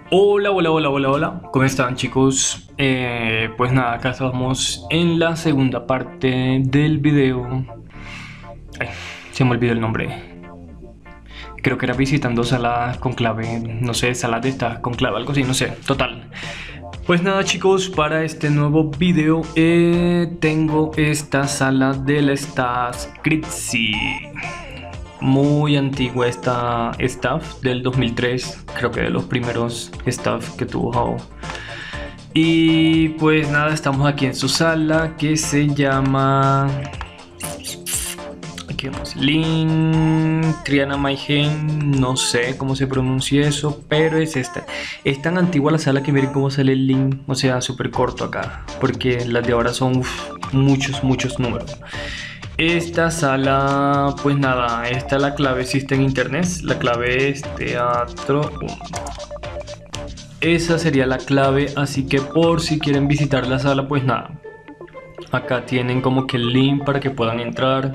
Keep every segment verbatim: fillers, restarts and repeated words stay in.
Hola, hola, hola, hola, hola, ¿cómo están chicos? Eh, pues nada, acá estamos en la segunda parte del video. Ay, se me olvidó el nombre. Creo que era visitando salas con clave, no sé, salas de estas con clave, algo así, no sé, total. Pues nada chicos, para este nuevo video eh, tengo esta sala del Staff Critzy. Muy antigua esta staff del dos mil tres, creo que de los primeros staff que tuvo How. Y pues nada, estamos aquí en su sala que se llama, aquí vemos, Lin Triana Mayhem, no sé cómo se pronuncia eso, pero es esta. Es tan antigua la sala que miren cómo sale el Lin, o sea, súper corto acá, porque las de ahora son uf, muchos, muchos números. Esta sala, pues nada, esta la clave existe en internet, la clave es teatro uno. Esa sería la clave, así que por si quieren visitar la sala, pues nada, acá tienen como que el link para que puedan entrar.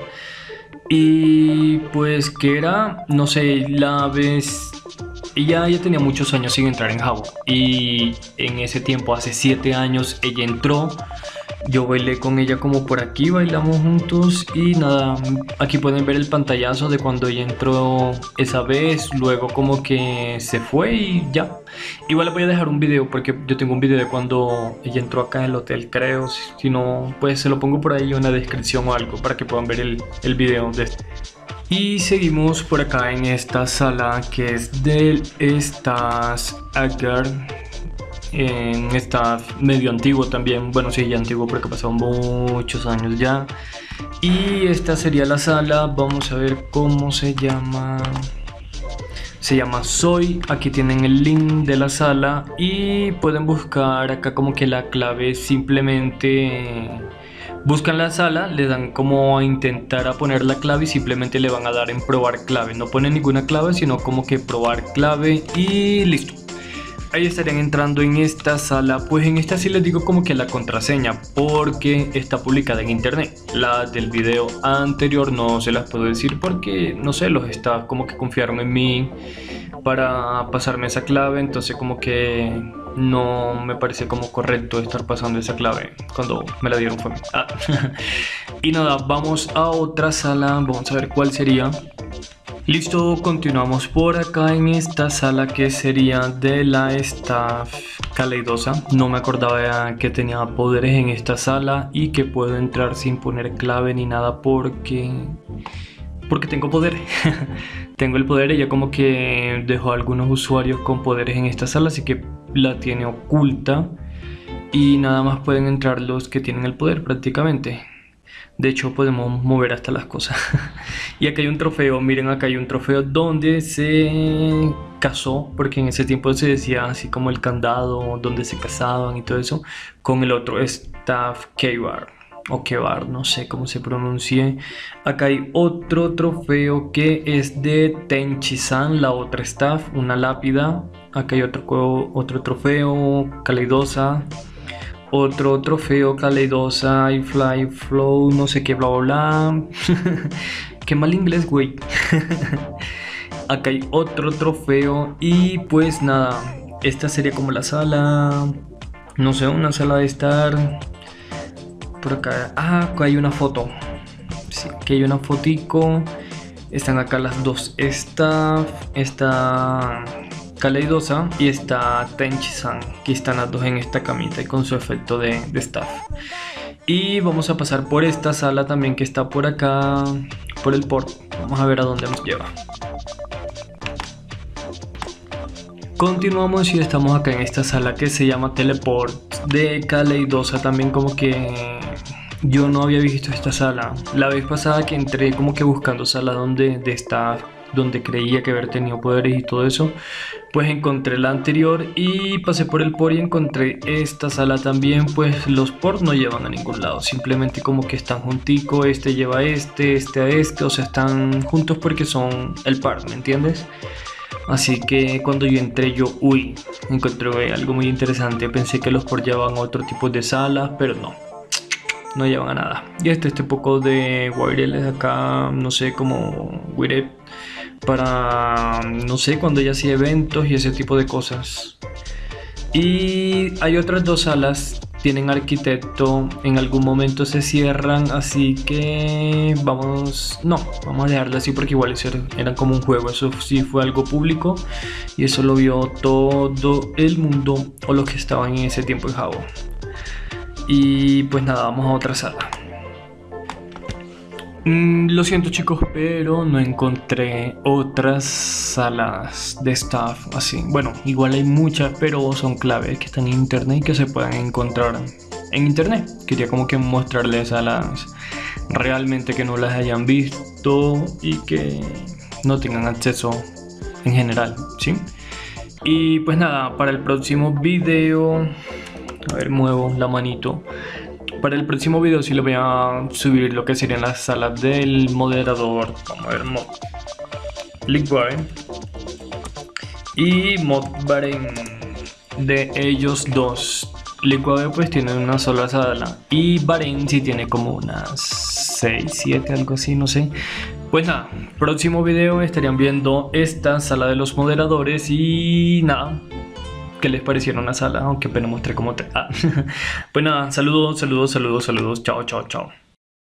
Y pues que era, no sé, la vez, ella ya tenía muchos años sin entrar en How, y en ese tiempo, hace siete años, ella entró. Yo bailé con ella como por aquí, bailamos juntos y nada, aquí pueden ver el pantallazo de cuando ella entró esa vez, luego como que se fue y ya. Igual les voy a dejar un video porque yo tengo un video de cuando ella entró acá en el hotel, creo. Si no, pues se lo pongo por ahí en la descripción o algo para que puedan ver el, el video de este. Y seguimos por acá en esta sala que es del Stas Agar. En esta medio antiguo también, bueno sí, ya antiguo porque pasaron muchos años ya. Y esta sería la sala, vamos a ver cómo se llama. Se llama Soy, aquí tienen el link de la sala y pueden buscar acá como que la clave, simplemente buscan la sala, le dan como a intentar a poner la clave y simplemente le van a dar en probar clave, no ponen ninguna clave sino como que probar clave y listo. Ahí estarían entrando en esta sala. Pues en esta sí les digo como que la contraseña porque está publicada en internet. La del video anterior no se las puedo decir porque no sé, los staff como que confiaron en mí para pasarme esa clave, entonces como que no me parece como correcto estar pasando esa clave cuando me la dieron fue a mí. Ah. Y nada, vamos a otra sala, vamos a ver cuál sería. Listo, continuamos por acá en esta sala que sería de la Staff Caleidosa. No me acordaba que tenía poderes en esta sala y que puedo entrar sin poner clave ni nada porque... Porque tengo poder. Tengo el poder, ella como que dejó a algunos usuarios con poderes en esta sala, así que la tiene oculta. Y nada más pueden entrar los que tienen el poder prácticamente. De hecho podemos mover hasta las cosas. Y acá hay un trofeo, miren, acá hay un trofeo donde se casó, porque en ese tiempo se decía así como el candado, donde se casaban y todo eso, con el otro Staff Kebar o Kebar, no sé cómo se pronuncie. Acá hay otro trofeo que es de Tenchi-san, la otra staff, una lápida. Acá hay otro, otro trofeo, Caleidosa. Otro trofeo, Caleidosa, I Fly Flow, no sé qué, bla bla bla. Qué mal inglés, güey. Acá hay otro trofeo y pues nada, esta sería como la sala, no sé, una sala de estar. Por acá, ah, acá hay una foto. Sí, aquí hay una fotico. Están acá las dos staff, esta Caleidosa y está Tenchi-san, que están las dos en esta camita y con su efecto de, de staff. Y vamos a pasar por esta sala también que está por acá, por el port. Vamos a ver a dónde nos lleva. Continuamos y estamos acá en esta sala que se llama Teleport de Caleidosa. También como que yo no había visto esta sala. La vez pasada que entré como que buscando sala donde de staff, donde creía que haber tenido poderes y todo eso, pues encontré la anterior y pasé por el port y encontré esta sala también. Pues los ports no llevan a ningún lado, simplemente como que están junticos, este lleva a este, este a este, o sea, están juntos porque son el par, ¿me entiendes? Así que cuando yo entré yo, uy, encontré algo muy interesante. Pensé que los ports llevaban a otro tipo de salas, pero no, no llevan a nada. Y este, este poco de wireless acá, no sé, como Wireless para, no sé, cuando ella hacía eventos y ese tipo de cosas. Y hay otras dos salas, tienen arquitecto, en algún momento se cierran, así que vamos, no, vamos a dejarlo así porque igual eso era, era como un juego, eso sí fue algo público y eso lo vio todo el mundo o los que estaban en ese tiempo en Habbo. Y pues nada, vamos a otra sala. Mm, lo siento chicos, pero no encontré otras salas de staff así. Bueno, igual hay muchas, pero son claves que están en internet y que se puedan encontrar en internet. Quería como que mostrarles salas realmente que no las hayan visto y que no tengan acceso en general, ¿sí? Y pues nada, para el próximo video, a ver, muevo la manito. Para el próximo video sí le voy a subir lo que serían las salas del moderador. Vamos a ver, mod Liquidware y Modbaren, de ellos dos. Liquidware pues tiene una sola sala y Bahrain sí tiene como unas seis, siete, algo así, no sé. Pues nada, próximo video estarían viendo esta sala de los moderadores y nada. ¿Qué les parecieron la sala? Aunque apenas mostré como te... Ah. Pues nada, saludos, saludos, saludos, saludos. Chao, chao, chao.